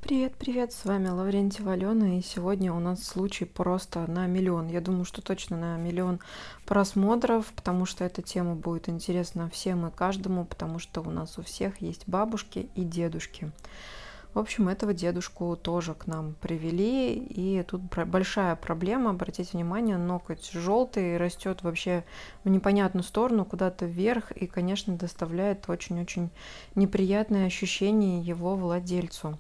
Привет, привет, с вами Лаврентьева Алена, и сегодня у нас случай просто на миллион. Я думаю, что точно на миллион просмотров, потому что эта тема будет интересна всем и каждому, потому что у нас у всех есть бабушки и дедушки. В общем, этого дедушку тоже к нам привели, и тут большая проблема, обратите внимание, ноготь желтый, растет вообще в непонятную сторону, куда-то вверх, и, конечно, доставляет очень-очень неприятные ощущения его владельцу.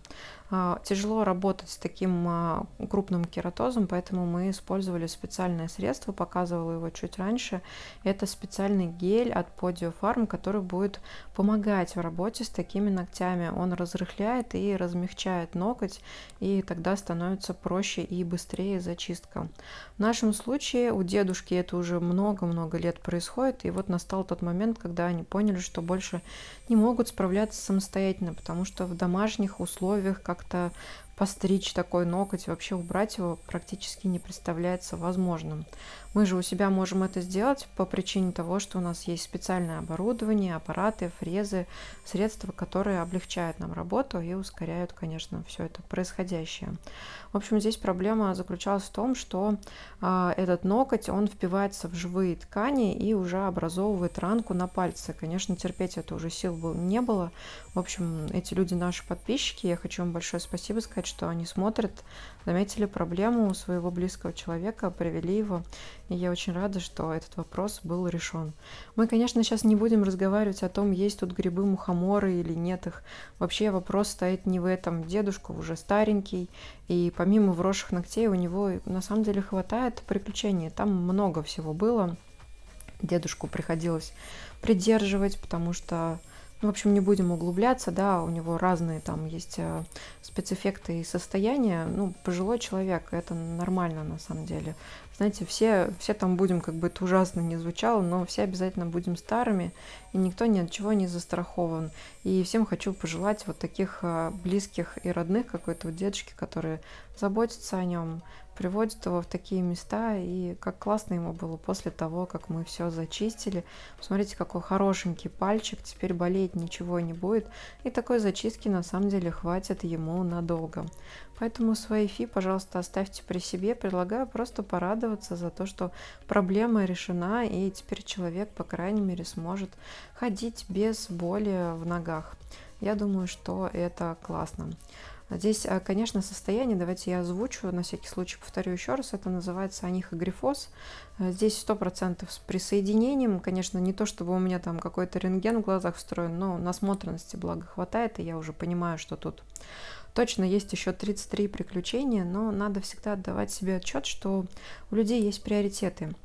Тяжело работать с таким крупным кератозом, поэтому мы использовали специальное средство, показывала его чуть раньше. Это специальный гель от Podio Farm, который будет помогать в работе с такими ногтями. Он разрыхляет и размягчает ноготь, и тогда становится проще и быстрее зачистка. В нашем случае у дедушки это уже много-много лет происходит, и вот настал тот момент, когда они поняли, что больше не могут справляться самостоятельно, потому что в домашних условиях как-то постричь такой ноготь, вообще убрать его практически не представляется возможным. Мы же у себя можем это сделать по причине того, что у нас есть специальное оборудование, аппараты, фрезы, средства, которые облегчают нам работу и ускоряют, конечно, все это происходящее. В общем, здесь проблема заключалась в том, что этот ноготь, он впивается в живые ткани и уже образовывает ранку на пальце. Конечно, терпеть это уже сил не было. В общем, эти люди наши подписчики, я хочу им большое спасибо сказать, что они смотрят, заметили проблему у своего близкого человека, привели его, и я очень рада, что этот вопрос был решен. Мы, конечно, сейчас не будем разговаривать о том, есть тут грибы-мухоморы или нет их. Вообще вопрос стоит не в этом. Дедушка уже старенький, и помимо вросших ногтей у него на самом деле хватает приключений. Там много всего было. Дедушку приходилось придерживать, потому что, в общем, не будем углубляться, да, у него разные там есть спецэффекты и состояния. Ну, пожилой человек, это нормально на самом деле. Знаете, все там будем, как бы это ужасно не звучало, но все обязательно будем старыми, и никто ни от чего не застрахован. И всем хочу пожелать вот таких близких и родных какой-то вот дедушки, которые заботятся о нем, приводят его в такие места, и как классно ему было после того, как мы все зачистили. Посмотрите, какой хорошенький пальчик, теперь болеть ничего не будет, и такой зачистки на самом деле хватит ему надолго. Поэтому свои фи, пожалуйста, оставьте при себе. Предлагаю просто порадоваться за то, что проблема решена, и теперь человек, по крайней мере, сможет ходить без боли в ногах. Я думаю, что это классно. Здесь, конечно, состояние, давайте я озвучу, на всякий случай повторю еще раз, это называется анихогрифоз. Здесь 100% с присоединением, конечно, не то, чтобы у меня там какой-то рентген в глазах встроен, но насмотренности благо хватает, и я уже понимаю, что тут точно есть еще 33 приключения, но надо всегда отдавать себе отчет, что у людей есть приоритеты.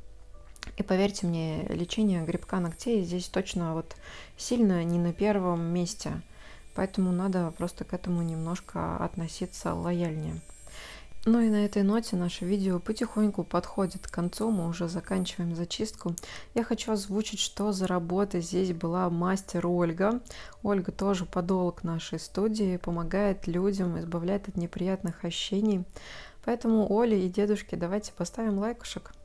И поверьте мне, лечение грибка ногтей здесь точно вот сильно не на первом месте. Поэтому надо просто к этому немножко относиться лояльнее. Ну и на этой ноте наше видео потихоньку подходит к концу, мы уже заканчиваем зачистку. Я хочу озвучить, что за работа здесь была мастер Ольга. Ольга тоже подолг нашей студии, помогает людям, избавляет от неприятных ощущений. Поэтому Оле и дедушке давайте поставим лайкушек.